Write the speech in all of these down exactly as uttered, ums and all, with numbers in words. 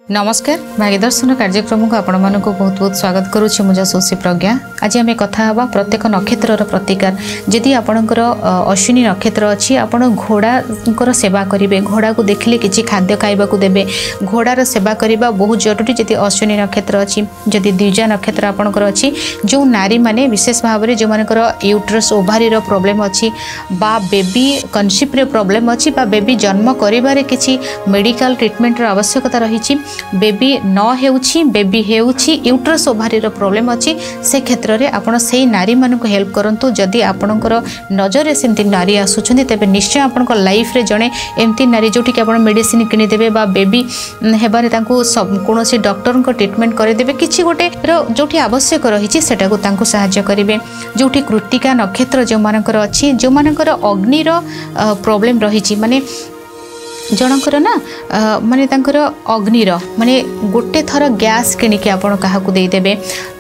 नमस्कार भाग्य दर्शन कार्यक्रम को आपण मानक बहुत बहुत स्वागत करुच्ची मुझे यशस्वी प्रज्ञा। आज आम कथा हवा प्रत्येक नक्षत्र प्रतिकार। जदि आपणकर अश्विनी नक्षत्र अच्छी आपण घोड़ा सेवा करेंगे, घोड़ा को देखले किसी खाद्य खाइबा देवे, घोड़ार सेवा करने बहुत जरूरी। जदि अश्विनी नक्षत्र अच्छी, जदि द्विजा नक्षत्र आपणकर अच्छी, जो नारी माने विशेष भाव में जो मानकर यूट्रस ओभारी प्रोब्लेम अच्छी बा बेबी कनसिप्ट प्रोब्लेम अच्छी बा बेबी जन्म करिबारे किसी मेडिकल ट्रीटमेंट आवश्यकता रही, बेबी न हेउछि बेबी हेउछि यूट्रस ओभारी प्रोब्लेम अच्छी, से क्षेत्र में आपण से नारी मानक हेल्प करंतु। जदि आपणकर नजर सेमती नारी आसुछन्ति तेबे निश्चय आपणकर लाइफ रे जणे एमती नारी जोठी कि आपण मेडिसिन किनि देबे बा बेबी हेबारे तांको कोनोसी डॉक्टर को ट्रीटमेंट करे देबे, किछि गोटे जोठी आवश्यक रहिछि सेटा को तांको सहाय्य करिवे। जोठी कृत्तिका नक्षत्र जो मानकर अछि, जो मानकर अग्निर प्रॉब्लम रहिछि, माने जनकर ना माने तांकर अग्निर माने गोटे थर गैस किनिके आपण काहाकू दे देबे,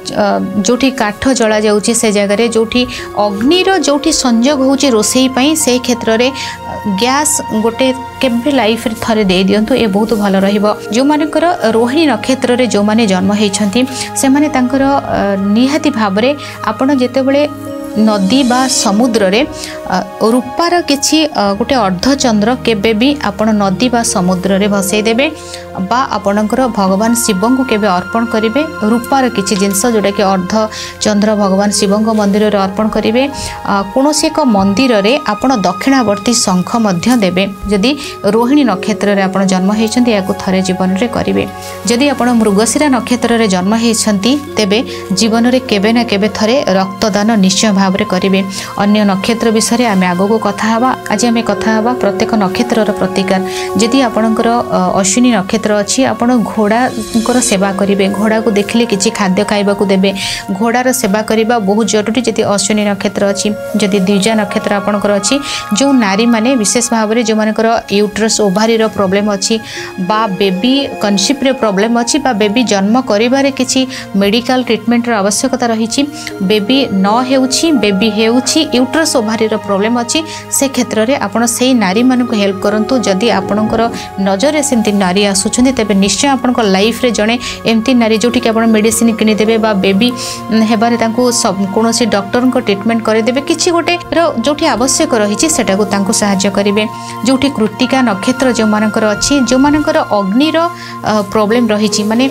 जोठी काठ जला जाउची से जगह जोठी अग्निर जोठी संयोग होउची रोसई पई, से क्षेत्र रे गैस गोटे केबे लाइफ रे थरे दे दियंतु, ए बहुत भलो रहिबो। जो मानकर रोहिणी नक्षत्र रे जो माने जन्म हेइछंती से माने तांकर निहाती भाव रे आपण जेतेबेले नदी बा समुद्र रे रूपार किछि गोटे अर्धचंद्र केबे भी आपण नदी बा समुद्र रे भसई देबे बा आपणकर भगवान शिव को केबे अर्पण करिवे। रूपार किछि जिंस जोटा कि अर्धचंद्र भगवान शिव मंदिर रे अर्पण करिवे। कोनोसी एक मंदिर रे आपण दक्षिणावर्ती शंख मध्य देबे। जदि रोहिणी नक्षत्र रे आपण जन्म हेइछंती याकू थरे जीवन रे करिवे। जदि आपण मृगशिरा नक्षत्र रे जन्म हेइछंती तेबे जीवन रे केबे ना केबे थरे रक्तदान निश्चय भाव रे करिवे। अन्य नक्षत्र विषय आम आगो को कथा हवा। आज आम कथा हवा प्रत्येक नक्षत्र प्रतिकार। जदि आपणकर अश्विनी नक्षत्र अच्छी, आपण घोड़ा सेवा करेंगे, घोड़ा को देखले किसी खाद्य खाइबा देवे, घोड़ार सेवा करने बहुत जरूरी। जदि अश्विनी नक्षत्र अच्छी, जदि द्विजा नक्षत्र आपणकर अच्छी, जो नारी माने विशेष भाव में जो मानकर यूट्रस ओभारी प्रोब्लेम अच्छी बा बेबी कनसिप्ट प्रोब्लेम अच्छी बा बेबी जन्म करिबारे किसी मेडिकल ट्रीटमेंट आवश्यकता रही, बेबी न हेउछि बेबी हेउछि यूट्रस ओभारी प्रोब्लेम अच्छी, से क्षेत्र में आपण से नारी मानक हेल्प करंतु। जदि आपणकर नजर सेमती नारी आसुछन्ति तेबे निश्चय आपणकर लाइफ रे जणे एमती नारी जोठी कि आपण मेडिसिन किनि देबे बा बेबी हेबारे तांको कोनोसी डॉक्टर को ट्रीटमेंट करे देबे, किछि गोटे जोठी आवश्यक रहिछि सेटा को तांको सहाय्य करिवे। जोठी कृत्तिका नक्षत्र जो मानकर अछि, जो मानकर अग्निर प्रॉब्लम रहिछि, माने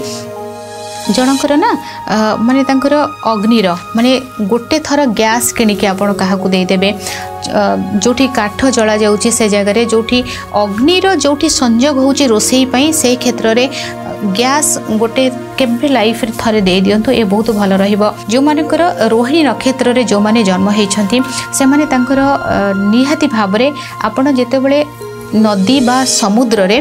जनकर ना माने तांकर अग्निर माने गोटे थर गैस किनिके आपण काहाकू दे देबे, जोठी काठ जला जाउची से जगह जोठी अग्निर जोठी संयोग होउची रोसई पई, से क्षेत्र रे गैस गोटे केबे लाइफ रे थरे दे दियंतु, ए बहुत भलो रहिबो। जो मानकर रोहिणी नक्षत्र रे जो माने जन्म हेइछंती से माने तांकर निहाती भाव रे आपण जेतेबेले नदी बा समुद्र रे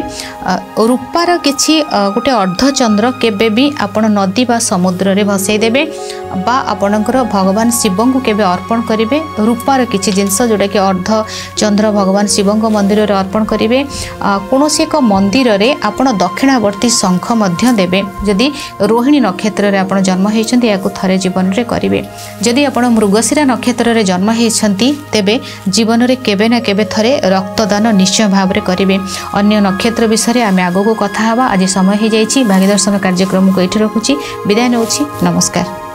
रूपार किछि गोटे अर्धचंद्र केबे भी आपण नदी बा समुद्र रे भसई देबे बा आपणकर भगवान शिव को केबे अर्पण करिवे। रूपार किछि जिंस जोटा कि अर्धचंद्र भगवान शिव मंदिर रे अर्पण करिवे। कोनोसी एक मंदिर रे आपण दक्षिणावर्ती शंख मध्य देबे। जदि रोहिणी नक्षत्र रे आपण जन्म हेइछंती याकू थरे जीवन रे करिवे। जदि आपण मृगशिरा नक्षत्र रे जन्म हेइछंती तेबे जीवन रे केबे ना केबे थरे रक्तदान निश्चय भाव में करेंगे। अन्य नक्षत्र विषय आम आगो को कथा हवा। आज समय हो जाइए। भाग्य दर्शन कार्यक्रम को ये रखुची, विदाय नौछि। नमस्कार।